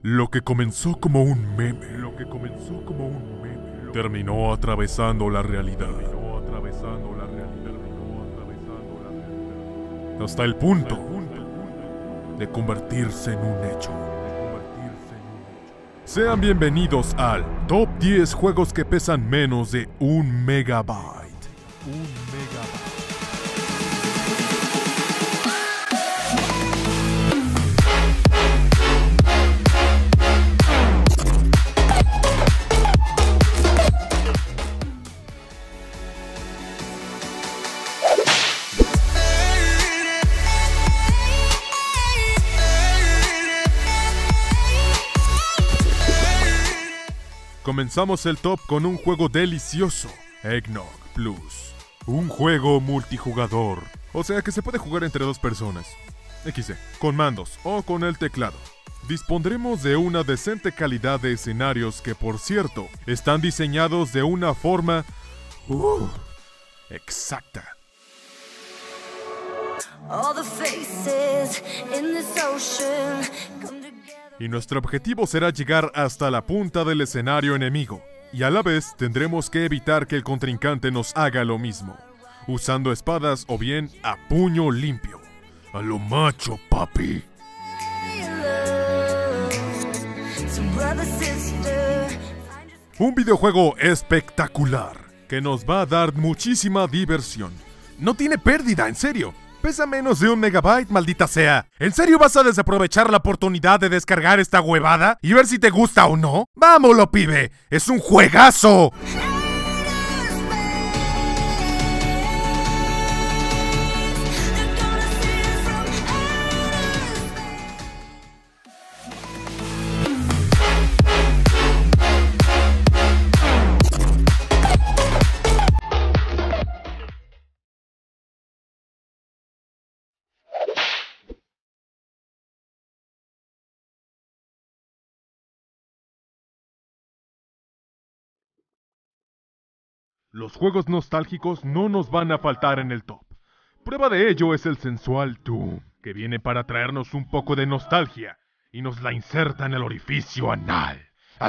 Lo que comenzó como un meme, terminó atravesando la realidad. Hasta el punto de convertirse en un hecho. Sean bienvenidos al Top 10 juegos que pesan menos de 1 megabyte. Comenzamos el top con un juego delicioso, Eggnog Plus. Un juego multijugador, o sea que se puede jugar entre 2 personas. XD, con mandos o con el teclado. Dispondremos de una decente calidad de escenarios que, por cierto, están diseñados de una forma exacta. Y nuestro objetivo será llegar hasta la punta del escenario enemigo, y a la vez tendremos que evitar que el contrincante nos haga lo mismo, usando espadas o bien a puño limpio. A lo macho, papi. Un videojuego espectacular, que nos va a dar muchísima diversión. No tiene pérdida, en serio. Pesa menos de 1 megabyte, maldita sea. ¿En serio vas a desaprovechar la oportunidad de descargar esta huevada y ver si te gusta o no? ¡Vámonos, pibe! ¡Es un juegazo! Los juegos nostálgicos no nos van a faltar en el top. Prueba de ello es el sensual Doom, que viene para traernos un poco de nostalgia y nos la inserta en el orificio anal.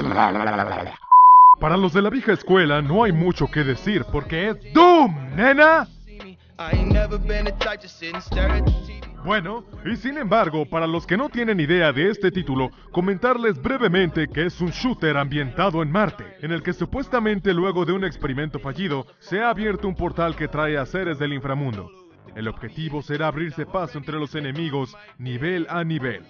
Para los de la vieja escuela no hay mucho que decir porque es Doom, nena. Bueno, y sin embargo, para los que no tienen idea de este título, comentarles brevemente que es un shooter ambientado en Marte, en el que supuestamente luego de un experimento fallido, se ha abierto un portal que trae a seres del inframundo. El objetivo será abrirse paso entre los enemigos nivel a nivel.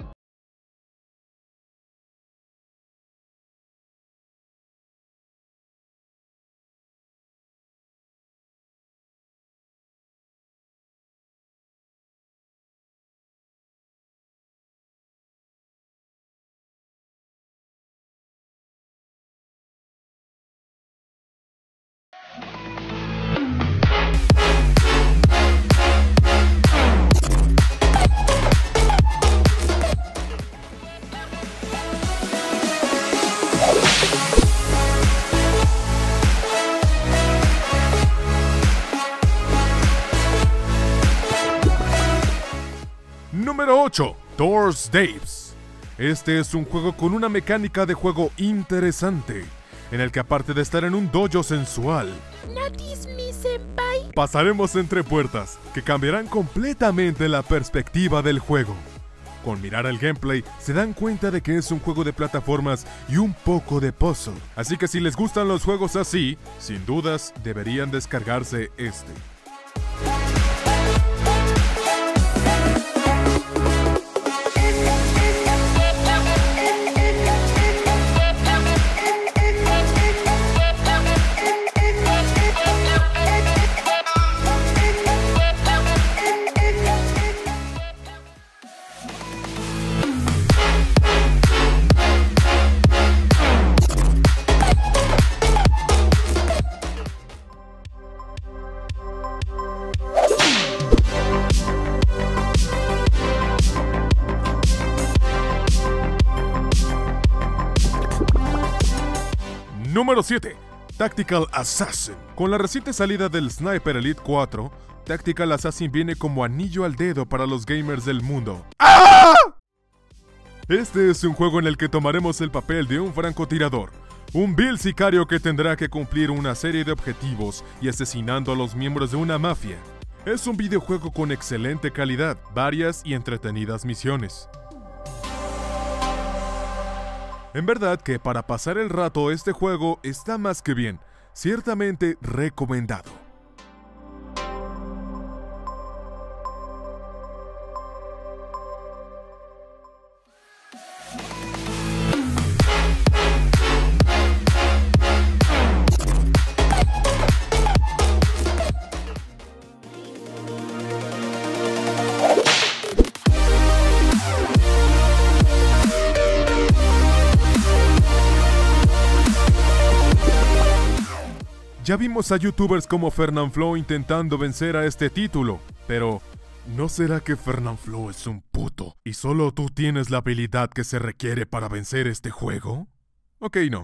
Número 8. Thor's Daves. Este es un juego con una mecánica de juego interesante, en el que aparte de estar en un dojo sensual, pasaremos entre puertas que cambiarán completamente la perspectiva del juego. Con mirar el gameplay se dan cuenta de que es un juego de plataformas y un poco de puzzle. Así que si les gustan los juegos así, sin dudas deberían descargarse este. Número 7. Tactical Assassin. Con la reciente salida del Sniper Elite 4, Tactical Assassin viene como anillo al dedo para los gamers del mundo. ¡Ah! Este es un juego en el que tomaremos el papel de un francotirador, un vil sicario que tendrá que cumplir una serie de objetivos y asesinando a los miembros de una mafia. Es un videojuego con excelente calidad, varias y entretenidas misiones. En verdad que para pasar el rato este juego está más que bien, ciertamente recomendado. Ya vimos a youtubers como Fernanfloo intentando vencer a este título, pero ¿no será que Fernanfloo es un puto y solo tú tienes la habilidad que se requiere para vencer este juego? Ok, no.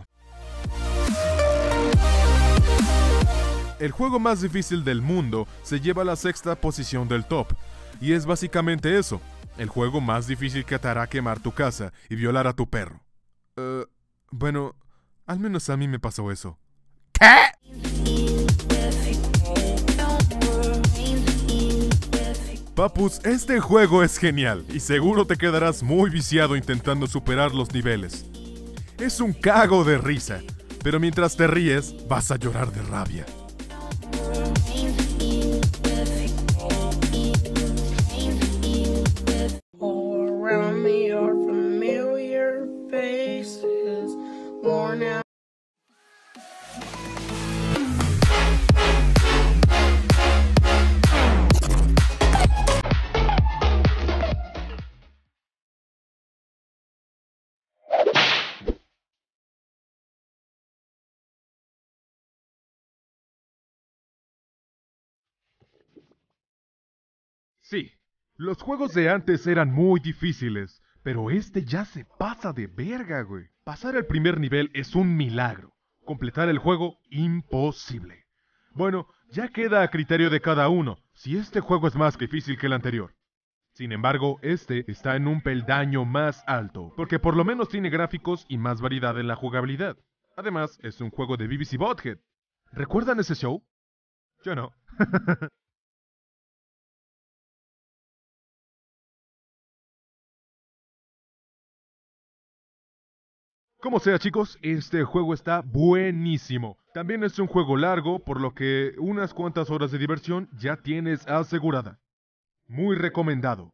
El juego más difícil del mundo se lleva a la 6ª posición del top, y es básicamente eso, el juego más difícil que te hará quemar tu casa y violar a tu perro. Bueno, al menos a mí me pasó eso. ¿Qué? Papus, este juego es genial y seguro te quedarás muy viciado intentando superar los niveles. Es un cago de risa, pero mientras te ríes, vas a llorar de rabia. Sí, los juegos de antes eran muy difíciles, pero este ya se pasa de verga, güey. Pasar el primer nivel es un milagro. Completar el juego, imposible. Bueno, ya queda a criterio de cada uno, si este juego es más difícil que el anterior. Sin embargo, este está en un peldaño más alto, porque por lo menos tiene gráficos y más variedad en la jugabilidad. Además, es un juego de Beavis y Butthead. ¿Recuerdan ese show? Yo no. Como sea, chicos, este juego está buenísimo. También es un juego largo, por lo que unas cuantas horas de diversión ya tienes asegurada. Muy recomendado.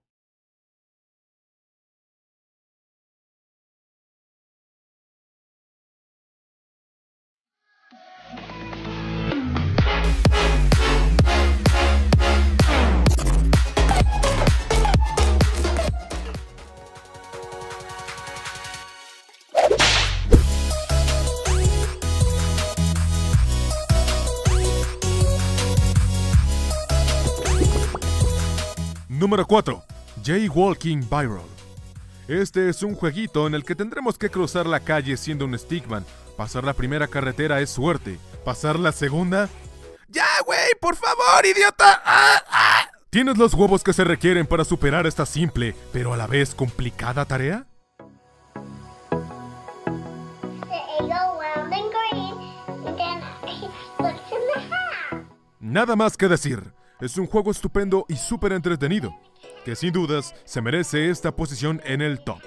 Número 4. Jaywalking Viral. Este es un jueguito en el que tendremos que cruzar la calle siendo un stickman. Pasar la primera carretera es suerte. Pasar la segunda... ¡Ya, güey! ¡Por favor, idiota! ¡Ah! ¿Tienes los huevos que se requieren para superar esta simple, pero a la vez complicada tarea? Nada más que decir. Es un juego estupendo y súper entretenido, que sin dudas se merece esta posición en el top.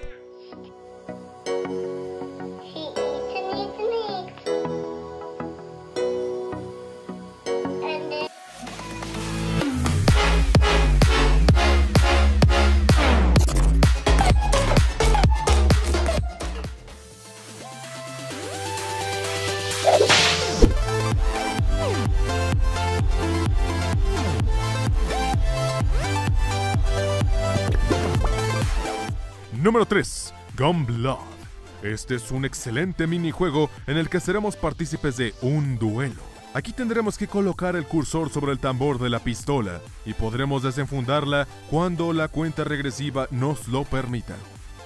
Número 3. Gunblood. Este es un excelente minijuego en el que seremos partícipes de un duelo. Aquí tendremos que colocar el cursor sobre el tambor de la pistola y podremos desenfundarla cuando la cuenta regresiva nos lo permita.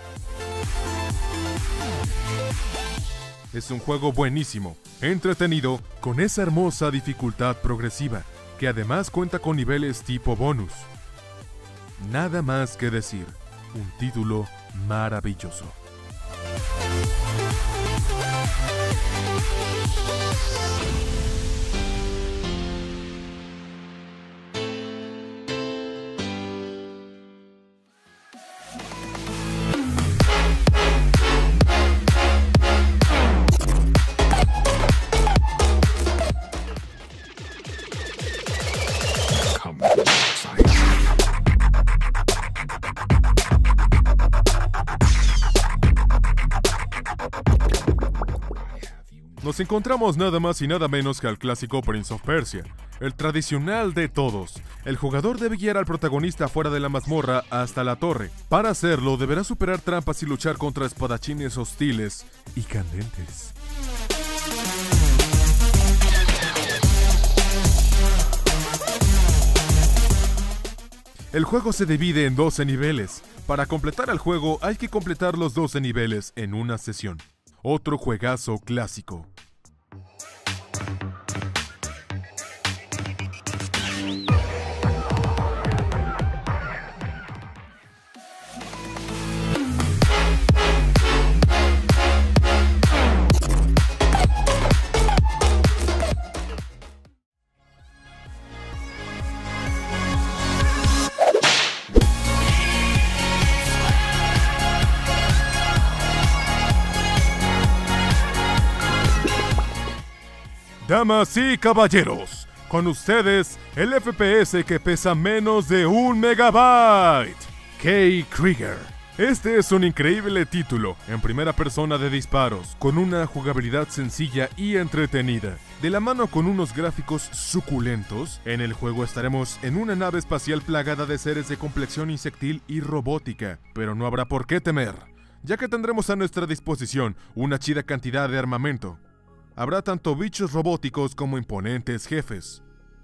Es un juego buenísimo, entretenido, con esa hermosa dificultad progresiva, que además cuenta con niveles tipo bonus. Nada más que decir. un título maravilloso. Nos encontramos nada más y nada menos que al clásico Prince of Persia, el tradicional de todos. El jugador debe guiar al protagonista fuera de la mazmorra hasta la torre. Para hacerlo, deberá superar trampas y luchar contra espadachines hostiles y candentes. El juego se divide en 12 niveles. Para completar el juego hay que completar los 12 niveles en una sesión. Otro juegazo clásico. Damas y caballeros, con ustedes el FPS que pesa menos de 1 megabyte, K-Krieger. Este es un increíble título en primera persona de disparos, con una jugabilidad sencilla y entretenida. De la mano con unos gráficos suculentos, en el juego estaremos en una nave espacial plagada de seres de complexión insectil y robótica, pero no habrá por qué temer, ya que tendremos a nuestra disposición una chida cantidad de armamento. Habrá tanto bichos robóticos como imponentes jefes.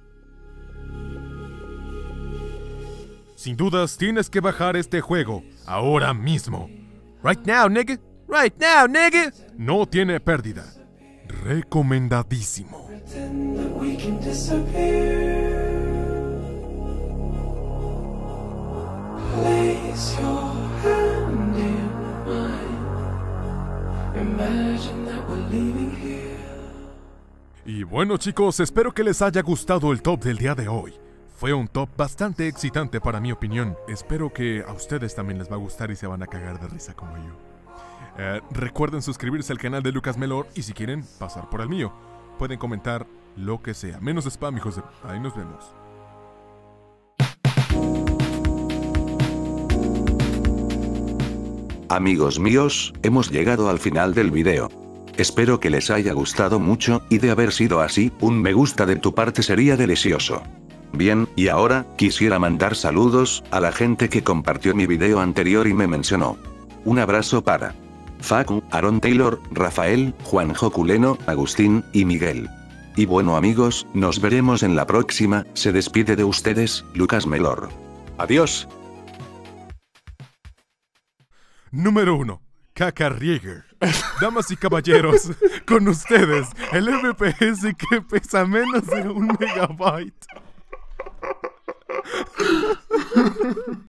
Sin dudas, tienes que bajar este juego, ahora mismo. Right now, nigga. Right now, nigga. No tiene pérdida. Recomendadísimo. Place your hand in mine. Imagine that we're leaving here. Y bueno chicos, espero que les haya gustado el top del día de hoy. Fue un top bastante excitante para mi opinión. Espero que a ustedes también les va a gustar y se van a cagar de risa como yo. Recuerden suscribirse al canal de Lucas Melor y si quieren pasar por el mío, pueden comentar lo que sea. Menos spam, hijos de... Ahí nos vemos. Amigos míos, hemos llegado al final del video. Espero que les haya gustado mucho, y de haber sido así, un me gusta de tu parte sería delicioso. Bien, y ahora, quisiera mandar saludos a la gente que compartió mi video anterior y me mencionó. Un abrazo para Facu, Aaron Taylor, Rafael, Juanjo Culeno, Agustín, y Miguel. Y bueno amigos, nos veremos en la próxima. Se despide de ustedes, Lucas Melor. Adiós. Número 1. K-Krieger. Damas y caballeros, con ustedes, el FPS que pesa menos de 1 megabyte.